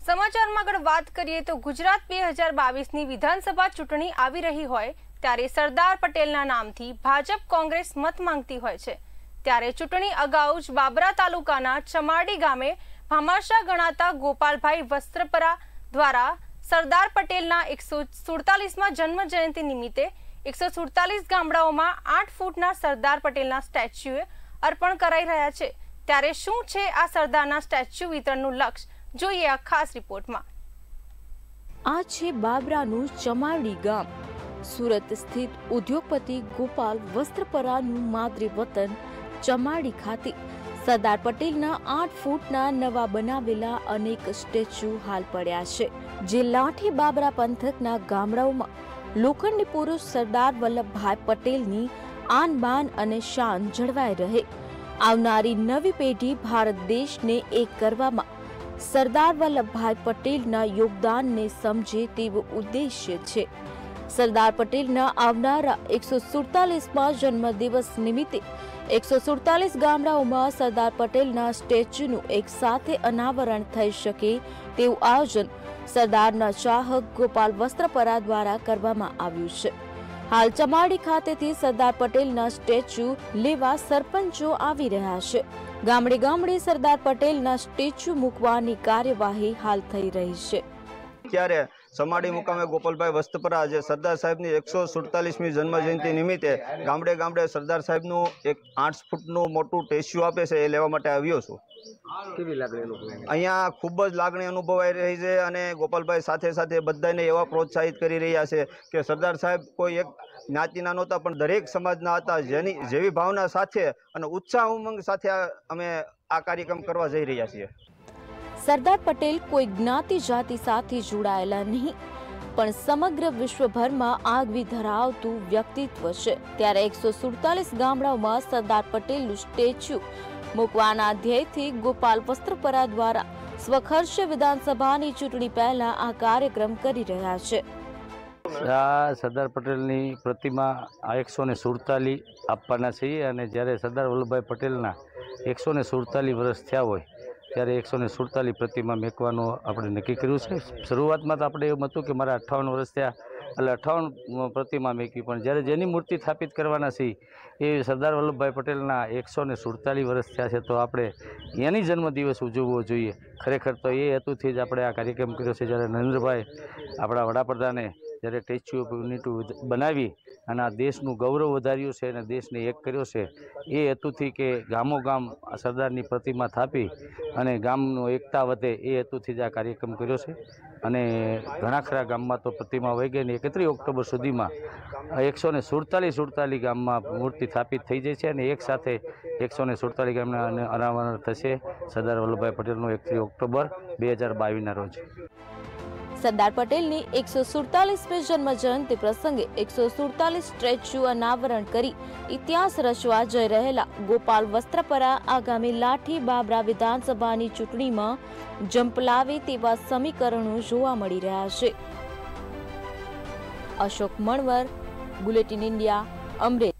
સમાચારમાં આગળ વાત કરીએ તો ગુજરાત 2022ની વિધાનસભા ચૂંટણી આવી રહી હોય ત્યારે સરદાર પટેલના નામથી ભાજપ કોંગ્રેસ મત માંગતી હોય છે। ત્યારે ચૂંટણી અગાઉ જ બાબરા તાલુકાના ચમાડી ગામે ભામાશાહ ગણાતા ગોપાલભાઈ વસ્ત્રપરા દ્વારા સરદાર પટેલના 147માં જન્મ જયંતિ નિમિત્તે 147 ગામડાઓમાં 8 ફૂટના સરદાર પટેલના સ્ટેચ્યુએ અર્પણ કરાઈ રહ્યા છે। ત્યારે શું છે આ સરદારના સ્ટેચ્યુ વિતરણનું લક્ષ્ય, જોઈએ આ ખાસ રિપોર્ટમાં। આ છે બાબરાનું ચમાડી ગામ। સુરત સ્થિત ઉદ્યોગપતિ ગોપાલ વસ્ત્રપરાનું માદરી વતન ચમાડી ખાતે સરદાર પટેલના 8 ફૂટના નવા બનાવેલા અનેક સ્ટેચ્યુ હાલ પડ્યા છે, જે લાઠી બાબરા પંથકના ગામડાઓમાં લોખંડી પુરુષ સરદાર વલ્લભભાઈ પટેલની આન બાન અને શાન જળવાઈ રહે। આવનારી નવી પેઢી ભારત દેશને એક કરવામાં સરદાર વલ્લભભાઈ પટેલના યોગદાનને સમજે તેવો ઉદ્દેશ્ય છે। સરદાર પટેલના આવનારા 147મા જન્મદિવસ નિમિત્તે 147 ગામડાઓમાં સરદાર પટેલના સ્ટેચ્યુનું એક સાથે અનાવરણ થઈ શકે તેવું આયોજન સરદારના ચાહક ગોપાલ વસ્ત્રપરા દ્વારા કરવામાં આવ્યું છે। હાલ ચમાડી ખાતેથી સરદાર પટેલના સ્ટેચ્યુ લેવા સરપંચો આવી રહ્યા છે। ગામડે ગામડે સરદાર પટેલના સ્ટેચ્યુ મૂકવાની કાર્યવાહી હાલ થઈ રહી છે। ત્યારે ચમાડી મુકામે ગોપાલભાઈ વસ્ત્રપરા જે સરદાર સાહેબની 147મી જન્મ જયંતિ નિમિત્તે ગામડે ગામડે સરદાર સાહેબનું એક 8 ફૂટનું મોટું સ્ટેચ્યુ આપે છે, એ લેવા માટે આવ્યો છું। કેવી લાગણી અનુભવાય? અહીંયા ખૂબ જ લાગણી અનુભવાઈ રહી છે અને ગોપાલભાઈ સાથે સાથે બધાને એવા પ્રોત્સાહિત કરી રહ્યા છે કે સરદાર સાહેબ કોઈ એક જ્ઞાતિના નહોતા, પણ દરેક સમાજના હતા, જેવી ભાવના સાથે અને ઉત્સાહ ઉમંગ સાથે અમે આ કાર્યક્રમ કરવા જઈ રહ્યા છીએ। સરદાર પટેલ કોઈ જ્ઞાતિ જાતિ સાથે જોડાયેલા નહીં, પણ સમગ્ર વિશ્વભરમાં આગવી ધરાવતું વ્યક્તિત્વ છે। ત્યારે 147 ગામડાઓમાં સરદાર પટેલનું સ્ટેચ્યુ મૂકવાના ધ્યેયથી ગોપાલ વસ્ત્રપરા દ્વારા સ્વખર્ચે વિધાનસભાની ચૂંટણી પહેલા આ કાર્યક્રમ કરી રહ્યા છે। આ સરદાર પટેલની પ્રતિમા 147 આપવાના છીએ અને જ્યારે સરદાર વલ્લભભાઈ પટેલના 147 વર્ષ થયા હોય ત્યારે 147 પ્રતિમા મેકવાનું આપણે નક્કી કર્યું છે। શરૂઆતમાં તો આપણે એવું હતું કે મારા 58 વર્ષ થયા એટલે 58 પ્રતિમા મેકી, પણ જ્યારે જેની મૂર્તિ સ્થાપિત કરવાના છે એ સરદાર વલ્લભભાઈ પટેલના 147 વર્ષ થયા છે, તો આપણે એની જન્મદિવસ ઉજવવો જોઈએ। ખરેખર તો એ હેતુથી જ આપણે આ કાર્યક્રમ કર્યો છે। જ્યારે નરેન્દ્રભાઈ આપણા વડાપ્રધાને જ્યારે સ્ટેચ્યુ ઓફ યુનિટી બનાવી અને આ દેશનું ગૌરવ વધાર્યું છે અને દેશને એક કર્યો છે, એ હેતુથી કે ગામો ગામ સરદારની પ્રતિમા સ્થાપી અને ગામનું એકતા વધે એ હેતુથી જ આ કાર્યક્રમ કર્યો છે। અને ઘણા ખરા ગામમાં તો પ્રતિમા વહી ગઈ ને 31 ઓક્ટોબર સુધીમાં 147 ગામમાં મૂર્તિ સ્થાપિત થઈ જાય છે અને એક સાથે 147 ગામના અનાવરણ થશે સરદાર વલ્લભભાઈ પટેલનું 31 ઓક્ટોબર 2022ના રોજ। સરદાર પટેલની 147મી જન્મ જયંતિ પ્રસંગે 147 સ્ટેચ્યુ અનાવરણ કરી ઇતિહાસ રચવા જઈ રહેલા ગોપાલ વસ્ત્રપરા આગામી લાઠી બાબરા વિધાનસભાની ચૂંટણીમાં ઝંપલાવે તેવા સમીકરણો જોવા મળી રહ્યા છે। Ashok Manvar, bulletin India, Amreli.